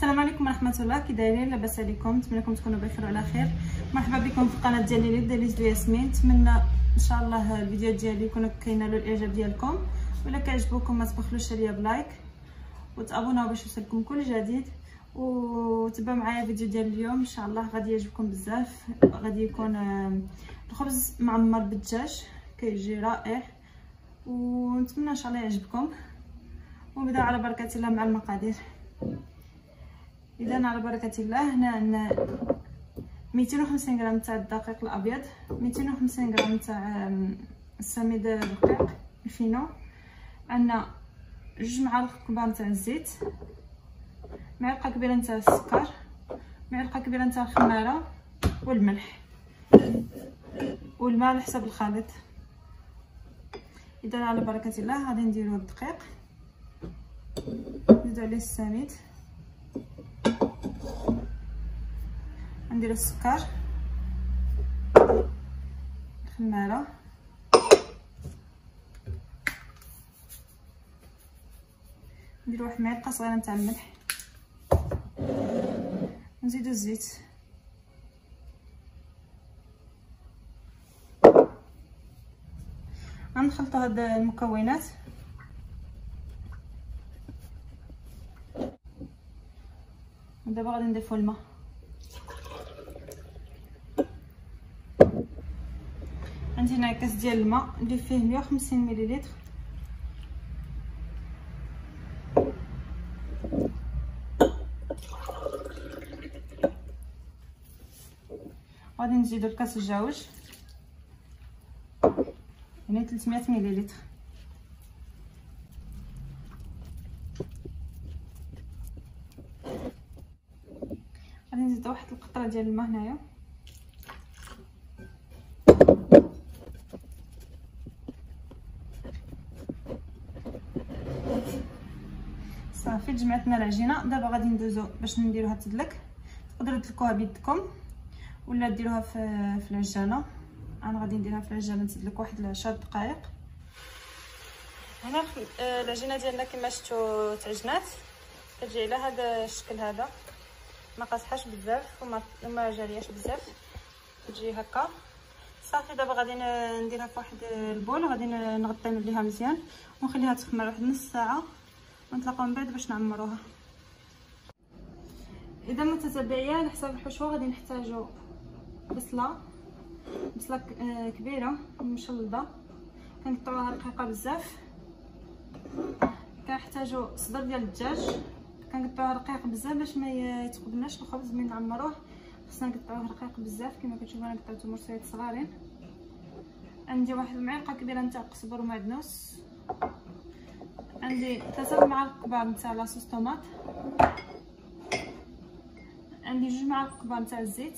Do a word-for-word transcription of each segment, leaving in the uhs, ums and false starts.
السلام عليكم ورحمه الله. كي دايرين؟ لاباس عليكم؟ نتمنى لكم تكونوا بخير وعلى خير. مرحبا بكم في القناه ديالي دياليز دو ياسمين. نتمنى ان شاء الله الفيديو ديالي يكون كينالوا الاعجاب ديالكم، ولا كيعجبوكم ما تبخلوش عليا بلايك وتابوناو باش يوصلكم كل جديد، وتبعوا معايا الفيديو ديال اليوم. ان شاء الله غادي يعجبكم بزاف. غادي يكون الخبز معمر بالدجاج كيجي رائع، ونتمنى ان شاء الله يعجبكم. ونبداو على بركه الله مع المقادير. اذا على بركه الله هنا عندنا مئتين وخمسين غرام تاع الدقيق الابيض، مئتين وخمسين غرام تاع السميد الرقيق الفينو، عندنا جوج معالق كبار تاع الزيت، معلقه كبيره تاع السكر، معلقه كبيره تاع الخماره والملح والماء على حسب الخليط. اذا على بركه الله غادي نديرو الدقيق، نزيدو عليه السميد، نديرو السكر، الخماره، نديرو واحد المعلقه صغيره تاع الملح، نزيدو الزيت، غنخلطو هاد المكونات. ودابا غادي نضيفو الماء. عندي هنا كاس ديال الماء اللي فيه مية وخمسين مليلتر. غادي نزيدو الكاس الجوج يعني ثلاثمية مليلتر. غادي نزيد واحد القطره ديال الماء هنايا، صافي جمعتنا العجينه. دابا غادي ندوزو باش نديروها تدلك. تقدروا تدلكوها بيدكم ولا ديروها في في العجانه. انا غادي نديرها في العجانه تدلك واحد عشر دقائق. هنا العجينه ديالنا كما شفتوا تعجنات، كتجي على هذا الشكل هذا، ما قاصحاش بزاف وما ما جارياش بزاف، تجي هكا صافي. دابا غادي نديرها في واحد البول، غادي نغطي عليها مزيان ونخليها تخمر واحد نص ساعه، ونتلاقاو من بعد باش نعمروها. اذا متتبعيه على حساب الحشوه غادي نحتاجو بصله بصله كبيره مشلضه، كنقطعوها رقيقه بزاف. كنحتاجو صدر ديال الدجاج، كنقطعوها رقيق بزاف باش ما يتقبلناش الخبز من نعمروه. خصنا نقطعوه رقيق بزاف كما كتشوفوا. انا قطعته مرصيات صغارين. عندي واحد المعلقه كبيره نتاع قزبر ومعدنوس، عندي ثلاثة معالق كبار نتاع لاصوص طوماط، عندي جوج معالق كبار نتاع الزيت،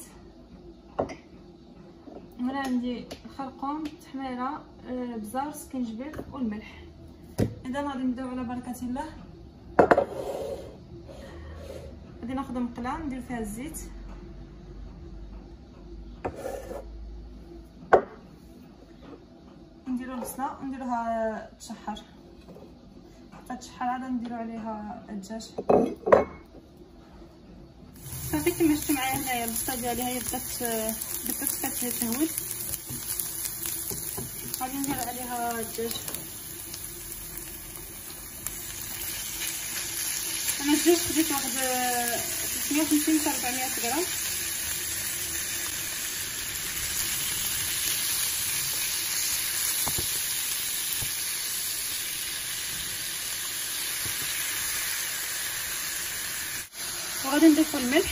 هنا عندي الخرقوم، التحميره، بزار، سكينجبير والملح. اذا غادي نبداو على بركه الله. غادي ناخذ مقله ندير فيها الزيت، نديرو البصله ونديروها تشحر. حتى تشحر عاد نديرو عليها الدجاج. صافي كما شفتوا معايا هنايا البصله ديالي هي بدات بدات كتهوي. غادي ندير عليها الدجاج. انا الدجاج خديت واحد ثلاثمية وخمسين حتى أربعمية غرام. وغادي نضيفو الملح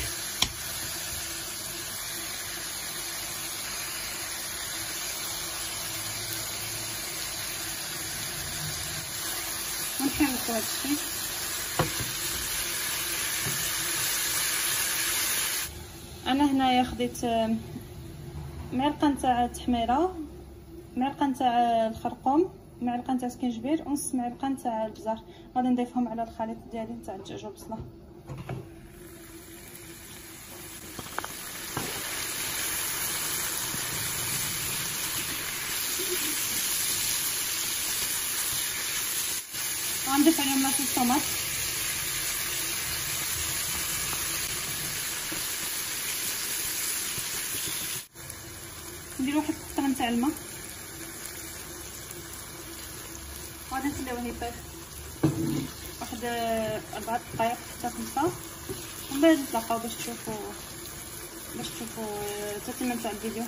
ونحركو هادشي. انا هنايا خديت معلقه نتاع التحميره، معلقه نتاع الخرقوم، معلقه نتاع سكينجبير، ونص معلقه نتاع البزار. غادي نضيفهم على الخليط ديالي نتاع الدجاج والبصله. غنضيف عليهم لاصوص الطوماط، نديرو واحد القطره نتاع الماء وغادي نخليوه يطيب واحد أربعة دقائق حتى خمسة، ومن بعد نتلاقاو باش تشوفوا باش تشوفوا التتمه نتاع الفيديو.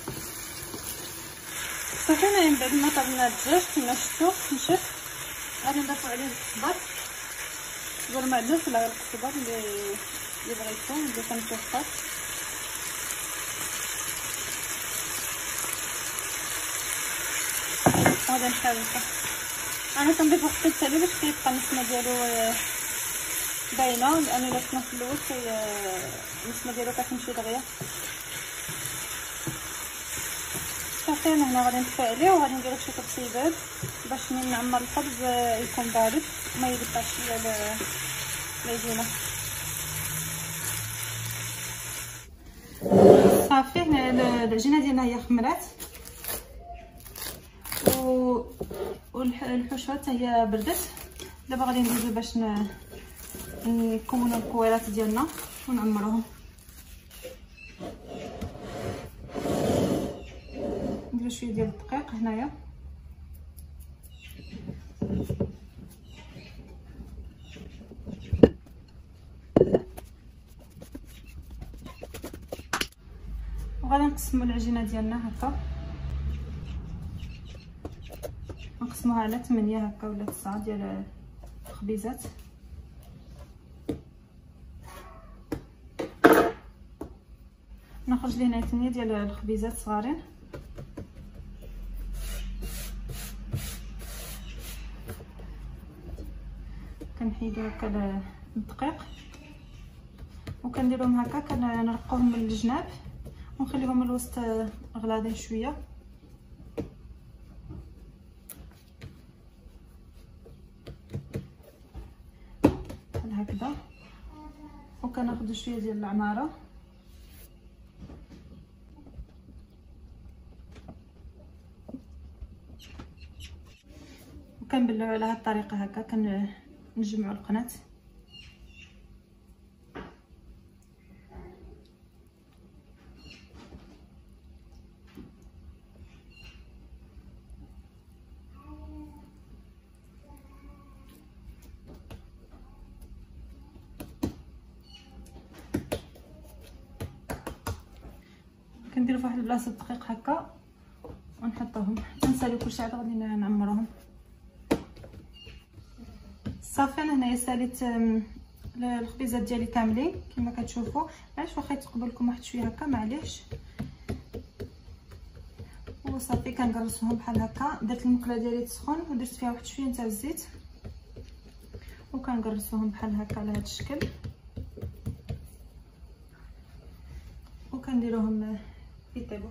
صافي انا من بعد ما طابنا الدجاج كما شفتوا نشف، غادي نضيفو عليه الخضر. الخضر ما عندناش ولا غير الخضر اللي اللي بغيتو اللي كنتوفر. غادي نحركو، انا كنضيف واحد التالي باش كيبقى النسمه ديالو باينه، لان الا كنا في الاول كي النسمه ديالو كتمشي دغيا. صافي انا هنا غادي نطفي عليه وغادي نديرو شي ترطيبات باش من نعمر الخبز يكون بارد وما يلقاش ليا العجينه. صافي هنا العجينه ديالنا هي خمرات و والحشوه حتى هي بردت. دابا غادي ندوزو باش نكونوا الكويرات ديالنا ونعمروهم. نديرو شويه ديال الدقيق هنايا، وغادي نقسموا العجينه ديالنا هكا، نقسموها على ثمانية هكا ولا تسعة ديال الخبيزات. نخرج لي هنا ثمانية ديال الخبيزات صغارين، كنحيدو هكا الدقيق وكنديرهم هكا، كنرقوهم من الجناب ونخليهم من الوسط غلاضين شويه. بحال هكذا، وكناخذ شويه ديال العماره وكنبلعو على هاد الطريقه هكا، كنجمعوا القنات. كنديرو فواحد البلاصه دقيق هكا ونحطوهم حتى نساليو كلشي عاد غادي نعمروهم. صافي انا هنايا ساليت الخبيزات ديالي كاملين كما كتشوفوا. معليش واخا يتقبل لكم واحد شويه هكا معليش. وصافي كنقرصوهم بحال هكا. درت المقله ديالي تسخن ودرت فيها واحد شويه نتاع الزيت وكنقرصوهم بحال هكا على هذا الشكل، وكنديروهم يطيبوا.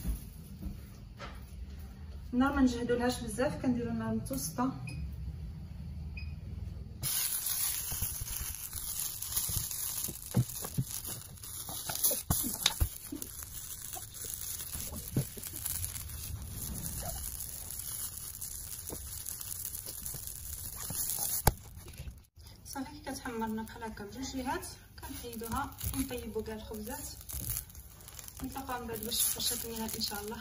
النار ما نجهدولهاش بزاف، كنديروا نار متوسطه. صافي كي كتحمرنا بحال هكا بجوج جهات كنحيدوها ونطيبوا كاع الخبزات. نتلاقاو من بعد باش فرشه النهائي ان شاء الله.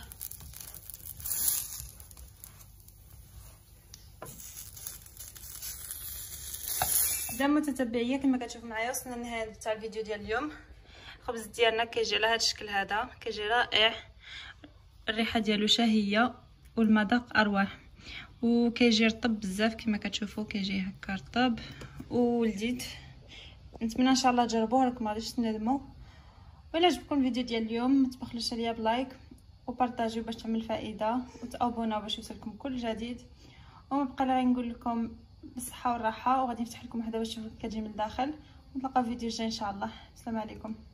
دام متتبعيه كما كتشوفوا معايا وصلنا للنهايه تاع الفيديو ديال اليوم. الخبز ديالنا كيجي على هذا الشكل هذا، كيجي رائع، الريحه ديالو شهيه والمذاق اروع، وكيجي رطب بزاف كما كتشوفوا، كيجي هكا رطب ولذيذ. نتمنى ان شاء الله تجربوه راكم غاديش تندموا. وإلا عجبكم الفيديو ديال اليوم ما تبخلوش عليا بلايك وبارطاجيو باش تعمل فائده، وتابوناو باش يوصلكم كل جديد. وما بقى لي غير نقول لكم بالصحه والراحه، وغادي نفتح لكم وحده باش تشوفوا كتجي من الداخل. ونتلاقاو في فيديو جاي ان شاء الله. السلام عليكم.